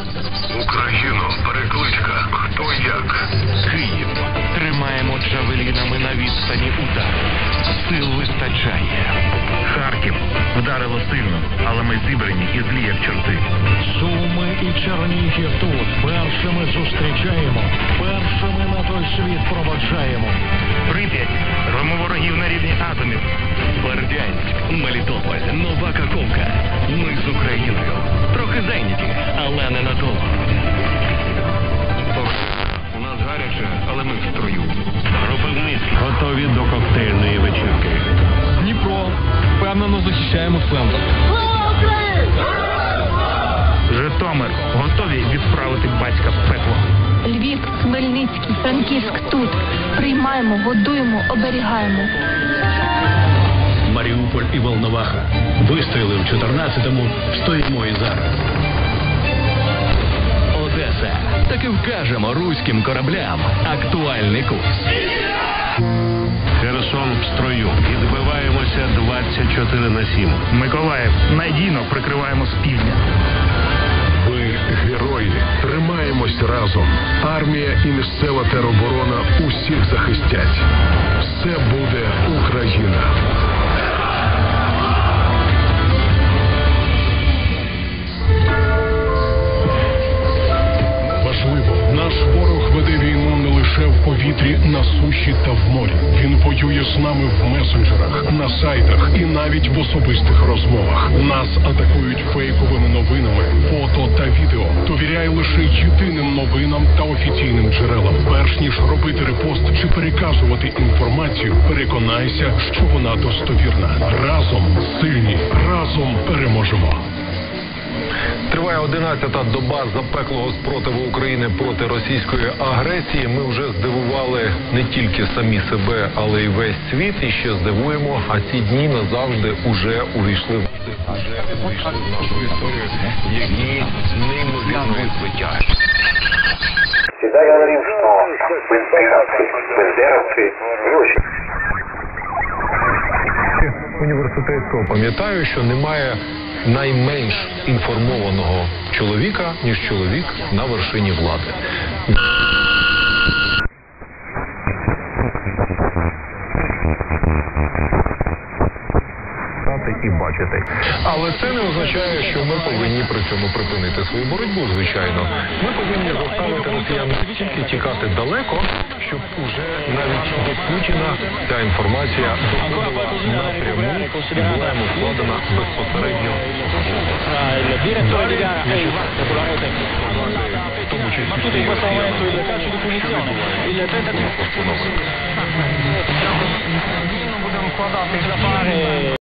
Україно, перекличка. Хто як? Київ. Тримаємо джавелінами на відстані удару. Сил вистачає. Харків. Вдарило сильно, але ми зібрані і злі, як чорти. Суми і Чернігів тут. Першими зустрічаємо. Першими на той світ проводжаємо. Прип'ять. Рвемо ворогів на рівні атомів. Бердянськ, Мелітополь, Нова Каховка. Ми з Україною. Трохи зайняті, але ненадовго. У нас гаряче, але ми в строю. Кропивницький. Готові до коктейльної вечірки. Дніпро. Впевнено захищаємо фронт. Житомир. Готові відправити батька в пекло. Львів, Хмельницький, Франківськ тут. Приймаємо, годуємо, оберігаємо. Маріуполь і Волноваха. Вистріли в 14-му, стоїмо і зараз. Одеса. Таки вкажемо руським кораблям актуальний курс. Херсон в строю. Відбиваємося 24/7. Миколаїв. Надійно прикриваємо з півдня. Ви герої. Тримаємось разом. Армія і місцева тероборона усіх захистять. Все буде Україна. Важливо, наш ворог веде війну не лише в повітрі, на суші та в морі. Він воює з нами в месенджерах, на сайтах і навіть в особистих розмовах. Нас атакують фейковими новинами, фото та відео. Довіряй лише єдиним новинам та офіційним джерелам. Перш ніж робити репост чи переказувати інформацію, переконайся, що вона достовірна. Разом сильні, разом переможемо. Триває 11-та доба запеклого спротиву України проти російської агресії. Ми вже здивували не тільки самі себе, але й весь світ. І ще здивуємо, а ці дні назавжди уже увійшли в нашу історію, які неймовірно відбиття. Всегда говорим, что бендеровцы не очень. Університетського пам'ятаю, що немає найменш інформованого чоловіка, ніж чоловік на вершині влади. І бачити. Але це не означає, що ми повинні при цьому припинити свою боротьбу, звичайно. Ми повинні заставити росіян настільки тікати далеко, щоб уже навіть до Путіна ця інформація доходила напряму і була йому складена безпосередньо. В тому числі і росіяни.